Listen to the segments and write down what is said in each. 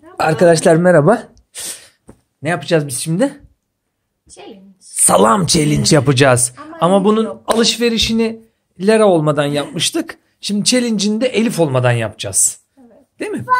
Arkadaşlar merhaba. Ne yapacağız biz şimdi? Challenge. Salam challenge yapacağız. Ama bunun alışverişini Lera olmadan yapmıştık. Şimdi challenge'ini de Elif olmadan yapacağız. Evet. Değil mi?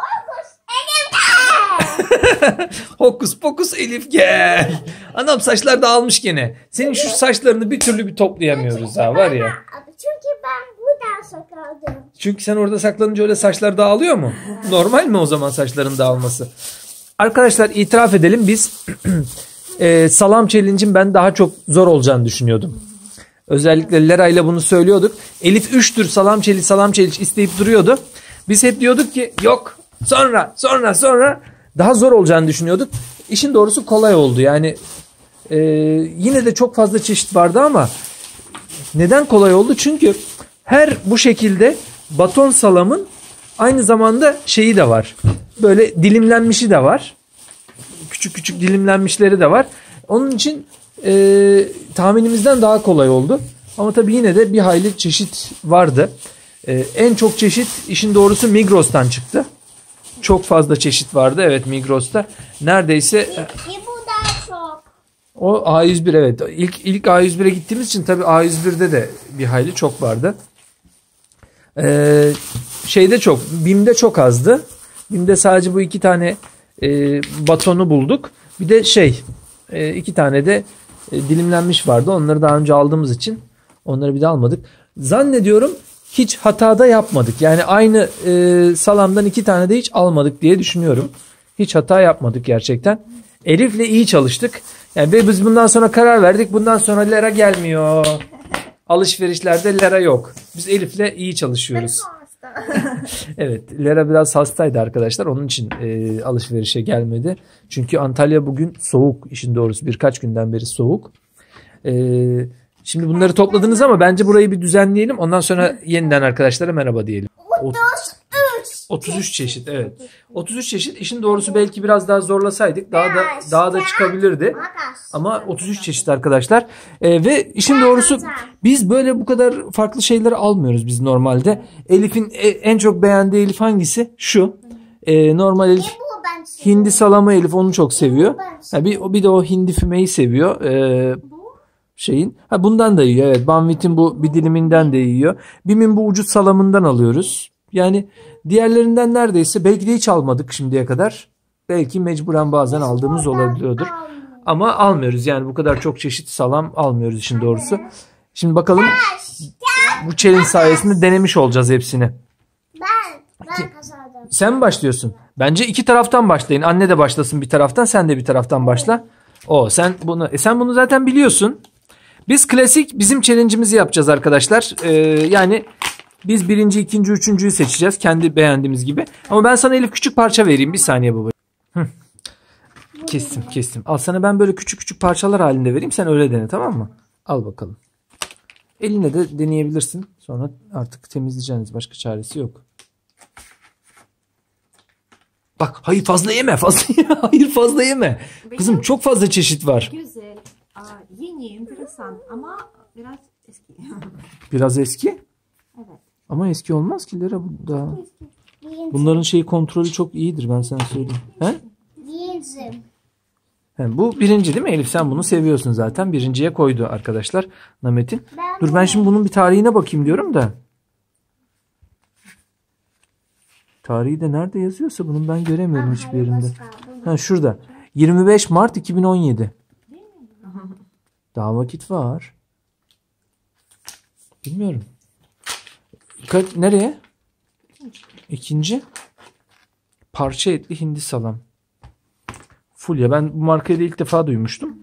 Hokus pokus Elif gel. Anam saçlar dağılmış gene. Senin şu saçlarını bir türlü bir toplayamıyoruz ha var ya. Çünkü ben buradan sakladım. Çünkü sen orada saklanınca öyle saçlar dağılıyor mu? Normal mi o zaman saçların dağılması? Arkadaşlar itiraf edelim biz salam challenge'in ben daha çok zor olacağını düşünüyordum. Özellikle Lera ile bunu söylüyorduk. Elif 3 tür salam challenge isteyip duruyordu. Biz hep diyorduk ki yok sonra daha zor olacağını düşünüyorduk. İşin doğrusu kolay oldu. Yani yine de çok fazla çeşit vardı ama neden kolay oldu? Çünkü her bu şekilde baton salamın aynı zamanda şeyi de var. Böyle dilimlenmişi de var. Küçük küçük dilimlenmişleri de var. Onun için tahminimizden daha kolay oldu. Ama tabii yine de bir hayli çeşit vardı. En çok çeşit işin doğrusu Migros'tan çıktı. Çok fazla çeşit vardı evet Migros'ta. Neredeyse Bu daha çok. o A101 evet. İlk A101'e gittiğimiz için tabii A101'de de bir hayli çok vardı. Şeyde çok, BİM'de çok azdı. BİM'de sadece bu iki tane batonu bulduk. Bir de iki tane de dilimlenmiş vardı. Onları daha önce aldığımız için onları bir de almadık. Zannediyorum hiç hatada yapmadık. Yani aynı salamdan iki tane de hiç almadık diye düşünüyorum. Hiç hata yapmadık gerçekten. Elif'le iyi çalıştık. Yani biz bundan sonra karar verdik. Bundan sonra Lera gelmiyor. Alışverişlerde Lera yok. Biz Elif'le iyi çalışıyoruz. Evet, Lera biraz hastaydı arkadaşlar. Onun için alışverişe gelmedi. Çünkü Antalya bugün soğuk. İşin doğrusu birkaç günden beri soğuk. Şimdi bunları topladınız ama bence burayı bir düzenleyelim. Ondan sonra yeniden arkadaşlara merhaba diyelim. 33 çeşit evet. 33 çeşit işin doğrusu belki biraz daha zorlasaydık daha da çıkabilirdi. Ama 33 çeşit arkadaşlar. Ve işin doğrusu biz böyle bu kadar farklı şeyleri almıyoruz biz normalde. Elif'in en çok beğendiği Elif hangisi? Şu. Normal Elif hindi salamı Elif onu çok seviyor. Bir de o hindi fümeyi seviyor. Bundan da yiyor evet. Banvit'in bu bir diliminden de yiyor. BİM'in bu ucuz salamından alıyoruz. Yani diğerlerinden neredeyse belki de hiç almadık şimdiye kadar. Belki mecburen bazen aldığımız olabiliyordur. Ama almıyoruz yani bu kadar çok çeşit salam almıyoruz işin doğrusu. Şimdi bakalım bu challenge sayesinde denemiş olacağız hepsini. Ben kazandım. Sen mi başlıyorsun? Bence iki taraftan başlayın. Anne de başlasın bir taraftan sen de bir taraftan başla. Sen bunu zaten biliyorsun. Biz klasik bizim challenge'imizi yapacağız arkadaşlar. Yani biz birinci, ikinci, üçüncüyü seçeceğiz. Kendi beğendiğimiz gibi. Ama ben sana Elif küçük parça vereyim. Bir saniye baba. Kestim. Al sana ben böyle küçük küçük parçalar halinde vereyim. Sen öyle dene tamam mı? Al bakalım. Eline de deneyebilirsin. Sonra artık temizleyeceğiniz başka çaresi yok. Bak hayır fazla yeme. Hayır fazla yeme. Kızım çok fazla çeşit var. Güzel. Yeni, enteresan ama biraz eski. Biraz eski? Evet. Ama eski olmaz ki Lera bu da. Bunların kontrolü çok iyidir ben sana söyleyeyim. He? Bu birinci değil mi Elif? Sen bunu seviyorsun zaten. Birinciye koydu arkadaşlar Namet'in. Dur ben şimdi bunun bir tarihine bakayım diyorum da. Tarihi de nerede yazıyorsa bunun ben göremiyorum hiçbir yerinde. Şurada. 25 Mart 2017. Daha vakit var. Bilmiyorum. Nereye? İkinci. Parça etli hindi salam. Fulya. Ben bu markayı da ilk defa duymuştum.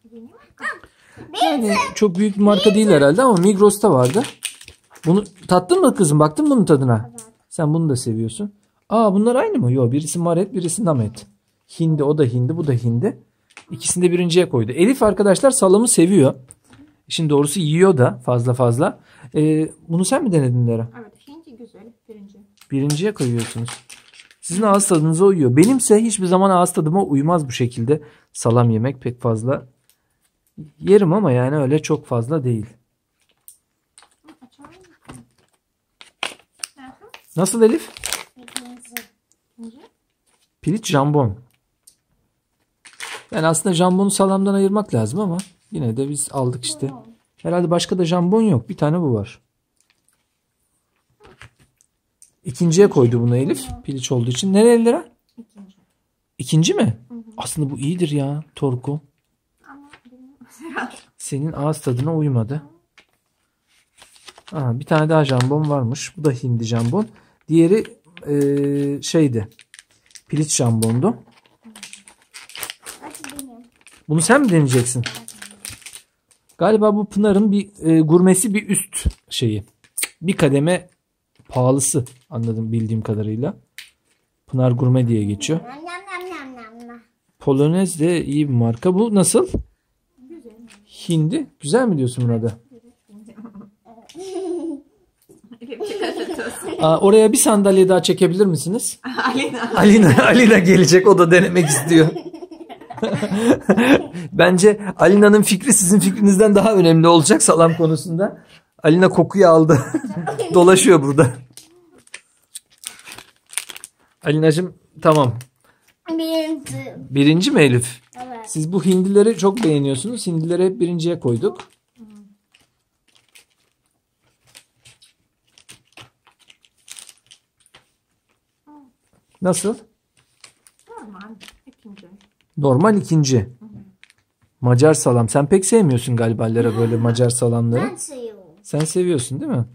Yani çok büyük bir marka değil herhalde ama Migros'ta vardı. Bunu tattın mı kızım? Baktın mı bunun tadına? Sen bunu da seviyorsun. Bunlar aynı mı? Yok birisi maret birisi namet. Hindi o da hindi bu da hindi. İkisini de birinciye koydu. Elif arkadaşlar salamı seviyor. İşin doğrusu yiyor da fazla. Bunu sen mi denedin Lera? Evet hindi güzel birinci. Birinciye koyuyorsunuz. Sizin ağız tadınıza uyuyor. Benimse hiçbir zaman ağız tadıma uymaz bu şekilde salam yemek pek fazla. Yerim ama yani öyle çok fazla değil. Nasıl Elif? Piliç jambon. Yani aslında jambonu salamdan ayırmak lazım ama yine de biz aldık işte. Herhalde başka da jambon yok. Bir tane bu var. İkinciye koydu bunu Elif. Piliç olduğu için. Nereye lira? İkinci. İkinci mi? Aslında bu iyidir ya Torku. Ama bilmiyorum. Senin ağız tadına uymadı. Aha, bir tane daha jambon varmış. Bu da hindi jambon. Diğeri şeydi. Piliç jambondu. Hadi benim. Bunu sen mi deneyeceksin? Galiba bu Pınar'ın bir gurmesi bir üst şeyi. Bir kademe pahalısı anladım bildiğim kadarıyla. Pınar Gurme diye geçiyor. Nam nam nam nam nam. Polonez de iyi bir marka. Bu nasıl? Güzel. Hindi. Güzel mi diyorsun buna da? Oraya bir sandalye daha çekebilir misiniz? Alina gelecek. O da denemek istiyor. Bence Alina'nın fikri sizin fikrinizden daha önemli olacak salam konusunda. Alina kokuyu aldı. Dolaşıyor burada. Alinacığım tamam. Birinci. Birinci mi Elif? Evet. Siz bu hindileri çok beğeniyorsunuz. Hindileri hep birinciye koyduk. Nasıl? Normal. İkinci. Normal ikinci. Macar salam. Sen pek sevmiyorsun galiba Lera böyle Macar salamları. Ben seviyorum. Sen seviyorsun değil mi?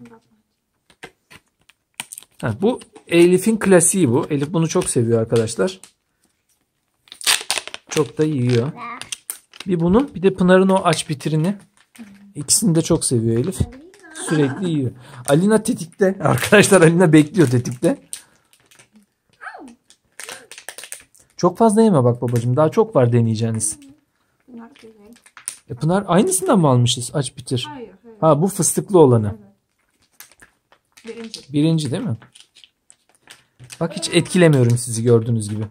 Ha, bu Elif'in klasiği bu. Elif bunu çok seviyor arkadaşlar. Çok da yiyor. Bir bunun bir de Pınar'ın o aç bitirini. İkisini de çok seviyor Elif. Sürekli yiyor. Alina tetikte. Arkadaşlar Alina bekliyor tetikte. Çok fazla yeme bak babacığım. Daha çok var deneyeceğiniz. Bunlar güzel. Pınar aynısından mı almışız? Aç bitir. Hayır. Hayır. Ha bu fıstıklı olanı. Birinci. Birinci değil mi? Bak hiç etkilemiyorum sizi gördüğünüz gibi.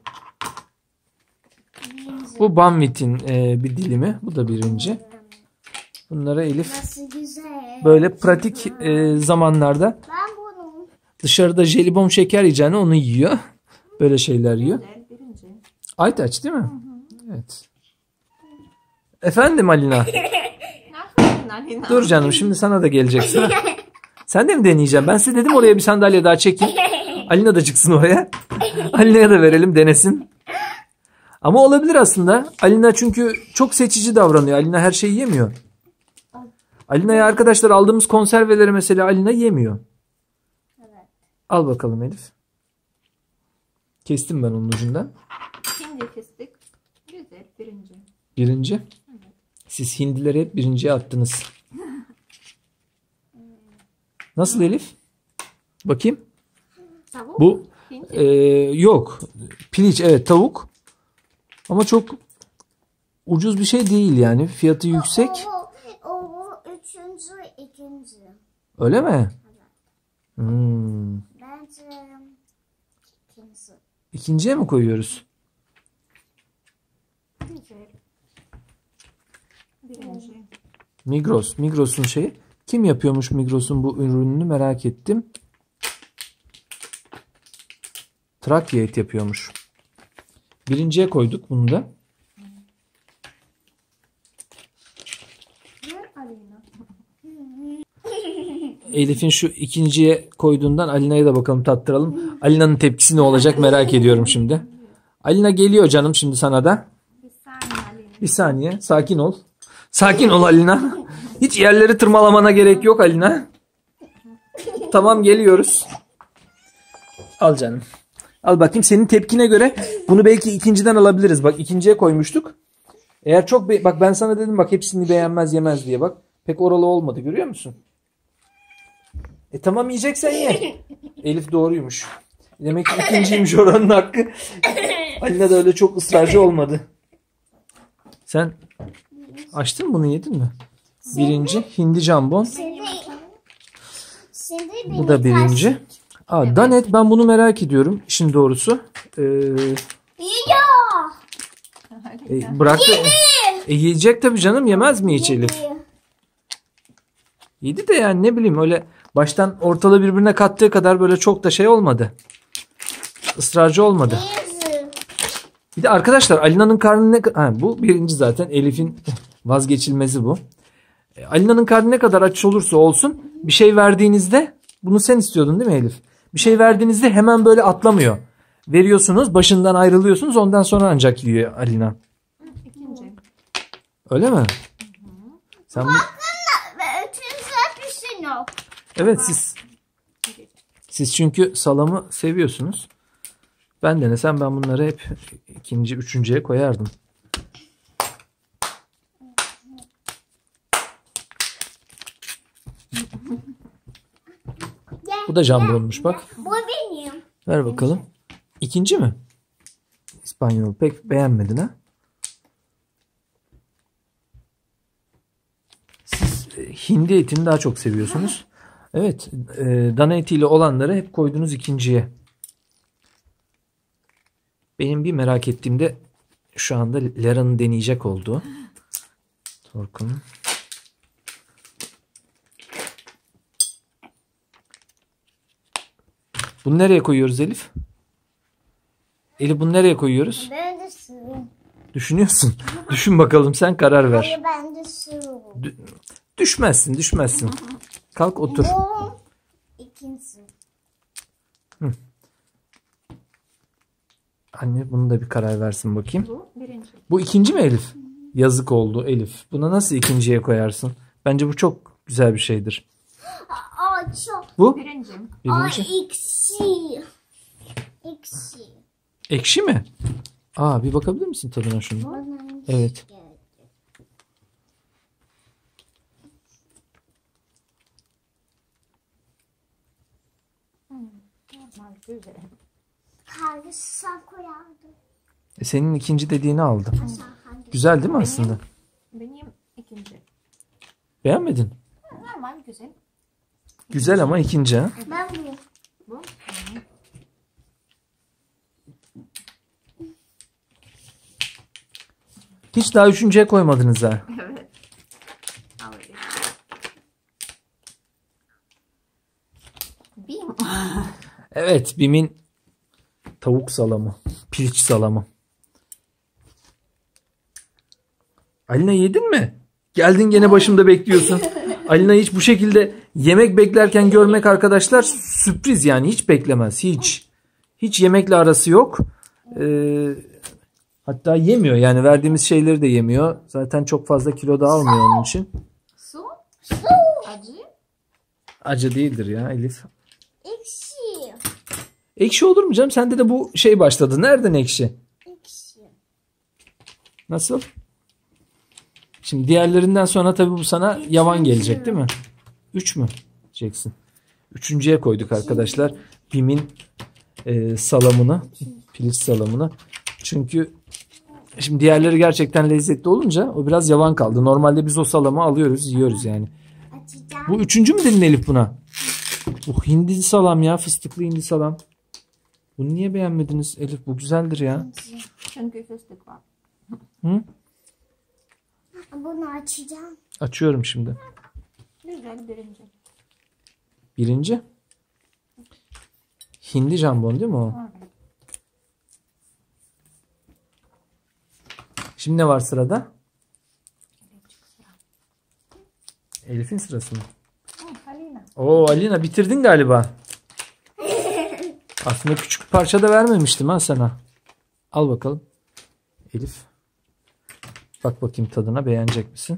Bu Banvit'in bir dilimi. Bu da birinci. Bunlara Elif Nasıl güzel. böyle pratik zamanlarda Ben bunu. dışarıda jelibon şeker yiyeceğine onu yiyor. Böyle şeyler yiyor. Güzel. Birinci. Aytaç değil mi? Evet. Efendim Alina. Ne yapıyorsun Alina? Dur canım şimdi sana da gelecek sıra. Sen de mi deneyeceksin? Ben size dedim oraya bir sandalye daha çekeyim. Alina da çıksın oraya. Alina'ya da verelim denesin. Ama olabilir aslında. Alina çünkü çok seçici davranıyor. Alina her şeyi yemiyor. Alina'ya arkadaşlar aldığımız konserveleri mesela Alina yemiyor. Evet. Al bakalım Elif. Kestim ben onun ucundan. Şimdi kestik. Güzel. Birinci. Birinci. Siz hindileri hep birinciye attınız. Nasıl Elif? Bakayım. Tavuk. Bu Hindi. yok. Piliç evet tavuk. Ama çok ucuz bir şey değil yani. Fiyatı yüksek. O üçüncü, ikinci. Öyle mi? Hmm. Bence ikinci. İkinciye mi koyuyoruz? Güzel. Birinci. Migros. Migros'un şeyi. Kim yapıyormuş Migros'un bu ürününü merak ettim. Trakya et yapıyormuş. Birinciye koyduk bunu da. Ver Alina. Elif'in şu ikinciye koyduğundan Alina'ya da bakalım tattıralım. Alina'nın tepkisi ne olacak merak ediyorum şimdi. Alina geliyor canım şimdi sana da. Bir saniye Alina. Bir saniye sakin ol. Sakin ol Alina. Hiç yerleri tırmalamana gerek yok Alina. Tamam geliyoruz. Al canım. Al bakayım senin tepkine göre bunu belki ikinciden alabiliriz. Bak ikinciye koymuştuk. Eğer çok bak ben sana dedim bak hepsini beğenmez yemez diye bak. Pek oralı olmadı görüyor musun? Tamam yiyeceksen ye. Elif doğruymuş. Demek ki ikinciymiş oranın hakkı. Alina da öyle çok ısrarcı olmadı. Sen açtın mı bunu yedin mi? Birinci hindi jambon. Şimdi Bu da birinci. Aa, Danet ben bunu merak ediyorum işin doğrusu. Yiyor. Bıraktı. Yiyecek tabii canım yemez mi hiç Elif? Yedi de yani ne bileyim öyle baştan ortalığı birbirine kattığı kadar böyle çok da şey olmadı. Israrcı olmadı. Bir de arkadaşlar Alina'nın karnı ne kadar... Bu birinci zaten. Elif'in vazgeçilmezi bu. Alina'nın karnı ne kadar aç olursa olsun bir şey verdiğinizde, bunu sen istiyordun değil mi Elif? Bir şey verdiğinizde hemen böyle atlamıyor. Veriyorsunuz, başından ayrılıyorsunuz, ondan sonra ancak yiyor Alina. İkinci. Öyle mi? Sen bu... Üçüncü bir şey yok. Evet, siz çünkü salamı seviyorsunuz. Ben denesem ben bunları hep ikinci, üçüncüye koyardım. Bu da jambonmuş bak. Bu benim. Ver bakalım. İkinci mi? İspanyol pek beğenmedin ha? Siz hindi etini daha çok seviyorsunuz. Evet, dana etiyle olanları hep koydunuz ikinciye. Benim bir merak ettiğimde şu anda Lera'nın deneyecek olduğu. Torkun'un. Bunu nereye koyuyoruz Elif? Elif bunu nereye koyuyoruz? Ben de sığım. Düşünüyorsun. Düşün bakalım, sen karar ver. Hayır, ben de sığım. Düşmezsin. Kalk otur. Bu ikincisi. Anne bunu da bir karar versin bakayım. Bu birinci. Bu ikinci mi Elif? Yazık oldu Elif. Buna nasıl ikinciye koyarsın? Bence bu çok güzel bir şeydir. Aa çok. Bu? Birinci. Aa Birinci. ekşi. Ekşi. Ekşi mi? Aa, bir bakabilir misin tadına şunu? Bana Evet. geldi. Normal, güzel. Kargısı sen koyardın. Senin ikinci dediğini aldı. Sen hangi? Güzel değil mi aslında? Benim ikinci. Beğenmedin? Normal, güzel. Güzel ama ikinci ha? Ben bu. Bu. Hiç daha üçüncüye koymadınız ha. Evet. Alayım. Bim. Evet, Bim'in tavuk salamı. Piliç salamı. Alina yedin mi? Geldin gene başımda bekliyorsun. Alina'yı hiç bu şekilde yemek beklerken görmek arkadaşlar sürpriz yani. Hiç beklemez. Hiç yemekle arası yok. Hatta yemiyor yani, verdiğimiz şeyleri de yemiyor. Zaten çok fazla kilo da almıyor onun için. Su. Acı. Acı değildir ya Elif. Ekşi. Ekşi olur mu canım? Sende de bu şey başladı. Nereden ekşi? Ekşi. Nasıl? Şimdi diğerlerinden sonra tabii bu sana yavan gelecek değil mi? 3 mü diyeceksin? Üçüncüye koyduk arkadaşlar. Bim'in salamını. Piliç salamını. Çünkü şimdi diğerleri gerçekten lezzetli olunca o biraz yavan kaldı. Normalde biz o salamı alıyoruz, yiyoruz yani. Açacağım. Bu üçüncü mü dedin Elif buna? Bu hindi salam ya. Fıstıklı hindi salam. Bunu niye beğenmediniz Elif? Bu güzeldir ya. Çünkü fıstık var. Hı? Bunu açacağım. Açıyorum şimdi. Güzel, birinci. Birinci. Hindi jambon değil mi o? Evet. Şimdi ne var sırada? Elif'in sırası mı? Alina. Oo Alina, bitirdin galiba. Aslında küçük parça da vermemiştim ha sana. Al bakalım. Elif. Bak bakayım tadına, beğenecek misin?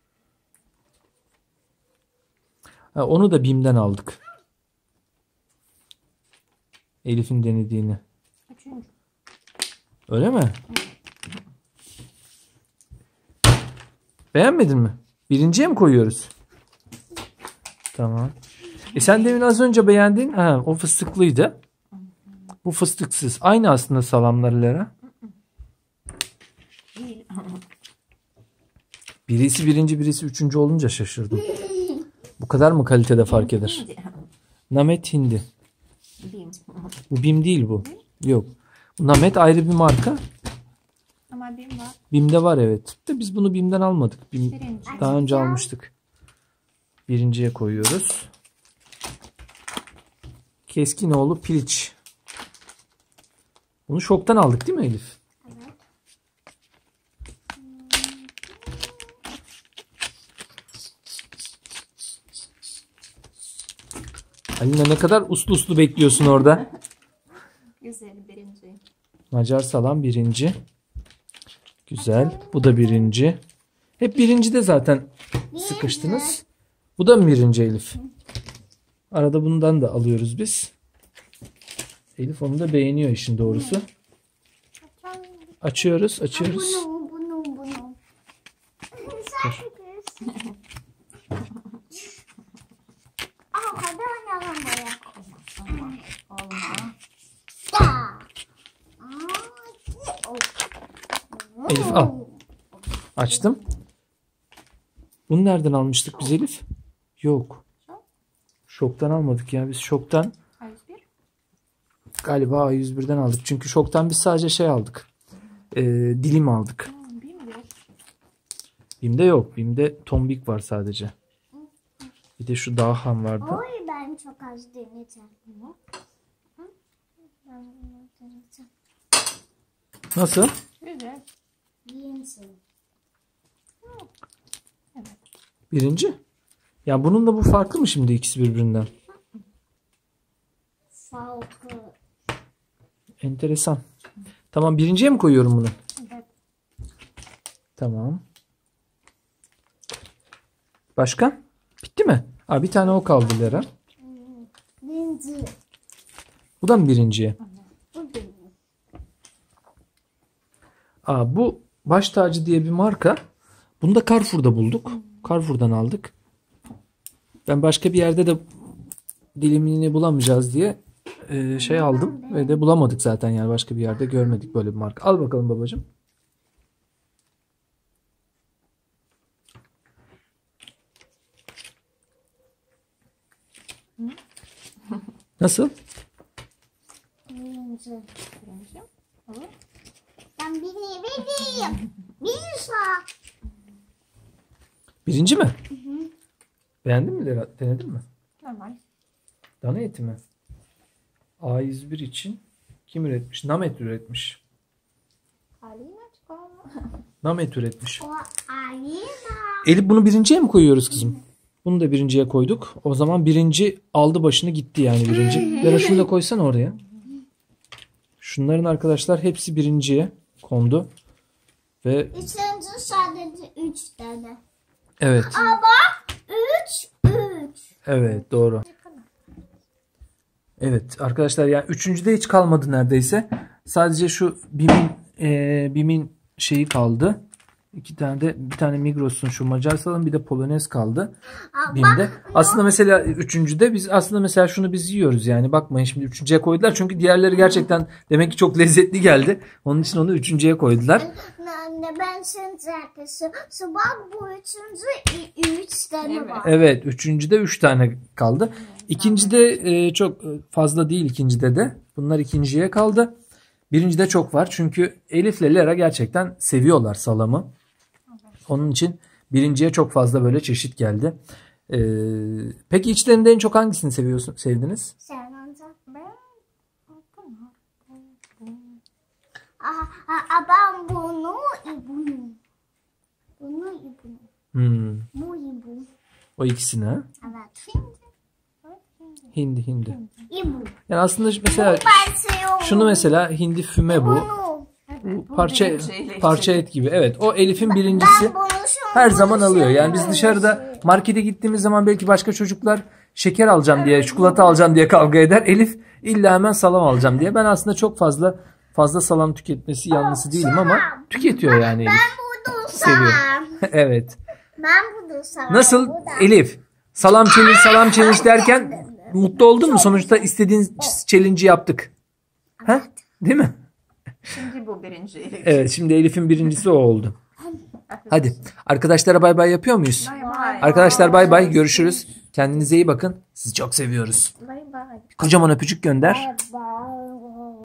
Ha, onu da Bim'den aldık. Elif'in denediğini. Üçüncü. Öyle mi? Beğenmedin mi? Birinciye mi koyuyoruz? Tamam. Sen demin az önce beğendin. Ha, o fıstıklıydı. Bu fıstıksız. Aynı aslında salamlarlara. Değil. Birisi birinci, birisi üçüncü olunca şaşırdım. Bu kadar mı kalitede fark eder? Hindi. Namet hindi. Bim. Bu Bim değil bu. Yok. Bu Namet ayrı bir marka. Ama bim var. Bim'de var evet. De biz bunu Bim'den almadık. Bim Birinci. daha önce almıştık. Birinciye koyuyoruz. Keskinoğlu piliç. Bunu şoktan aldık değil mi Elif? Evet. Alina ne kadar uslu uslu bekliyorsun orada. Güzel birinci. Macar salam birinci. Güzel. Bu da birinci. Hep birinci de zaten sıkıştınız. Bu da mı birinci Elif? Arada bundan da alıyoruz biz. Elif onu da beğeniyor işin doğrusu. Açıyoruz. Bunu. Hadi oynayalım böyle. Olma. Elif al. Açtım. Bunu nereden almıştık biz Elif? Yok. Şoktan almadık ya. Biz şoktan A101. galiba A101'den aldık. Çünkü şoktan biz sadece şey aldık. Dilim aldık. Bilmiyorum. Bim'de yok. Bim'de tombik var sadece. Bir de şu Dahan vardı. Oy ben çok az deneyeceğim. Ben bunu deneyeceğim. Nasıl? Güzel. Birinci. Birinci. Ya bunun da bu farklı mı şimdi ikisi birbirinden? Farkı. Enteresan. Tamam birinciye mi koyuyorum bunu? Evet. Tamam. Başka? Bitti mi? Aa, bir tane o kaldı Lera. Birinci. Bu da mı birinciye? Bu benim. Aa, bu baş tacı diye bir marka. Bunu da Carrefour'da bulduk. Carrefour'dan aldık. Ben başka bir yerde de dilimini bulamayacağız diye şey aldım. Ve de bulamadık zaten yani başka bir yerde görmedik böyle bir marka. Al bakalım babacığım. Nasıl? Birinci. Birinci. Olur. Ben bileyim. Bir sağ. Birinci mi? Beğendin mi Lera? Denedin mi? Normal. Dana eti mi? A101 için kim üretmiş? Namet üretmiş. Alina çıkalım. Namet üretmiş. O Alina. Elif bunu birinciye mi koyuyoruz kızım? Bunu da birinciye koyduk. O zaman birinci aldı başını gitti yani birinci. Lera şunu da koysana oraya. Şunların arkadaşlar hepsi birinciye kondu. Ve Üçüncü sadece 3 tane. evet. Ama 3. Evet doğru. Evet arkadaşlar yani üçüncüde hiç kalmadı neredeyse. Sadece şu Bim'in şeyi kaldı. Bir tane Migros'un şu Macar salam bir de Polonez kaldı. Bim'de. Aslında mesela üçüncüde biz aslında mesela şunu biz yiyoruz yani bakmayın şimdi üçüncüye koydular çünkü diğerleri gerçekten demek ki çok lezzetli geldi. Onun için onu üçüncüye koydular. Anne ben şimdi bak bu üçüncü 3 tane var. Evet üçüncüde 3 tane kaldı. İkincide çok fazla değil ikincide de. Bunlar ikinciye kaldı. Birincide çok var çünkü Elif'le Lera gerçekten seviyorlar salamı. Onun için birinciye çok fazla böyle çeşit geldi. Peki içlerinde en çok hangisini sevdiniz? Sen önce. Ben bunu. Bu. O ikisini ha? Evet. Hindi. İbu. Yani aslında mesela Ben seviyorum. şunu mesela hindi füme bu. Bunu. Evet, bu Parça birinci. parça et gibi. Evet o Elif'in birincisi. Ben bunu Her zaman alıyor. Yani biz dışarıda markete gittiğimiz zaman belki başka çocuklar şeker alacağım diye, çikolata alacağım diye kavga eder. Elif illa hemen salam alacağım diye. Ben aslında çok fazla salam tüketmesi yanlısı değilim ama tüketiyor yani Elif. Ben bunu Seviyor. seviyorum. Evet. Ben bunu seviyorum. Nasıl Bu da. Elif? Salam challenge derken mutlu oldun mu? Sonuçta istediğin challenge'ı yaptık. Ha? Değil mi? Şimdi bu birinci. Evet şimdi Elif'in birincisi o oldu. Hadi arkadaşlara bay bay yapıyor muyuz? Bay bay. Arkadaşlar bay bay görüşürüz. Kendinize iyi bakın. Sizi çok seviyoruz. Bye bye. Kocaman öpücük gönder. Bye bye.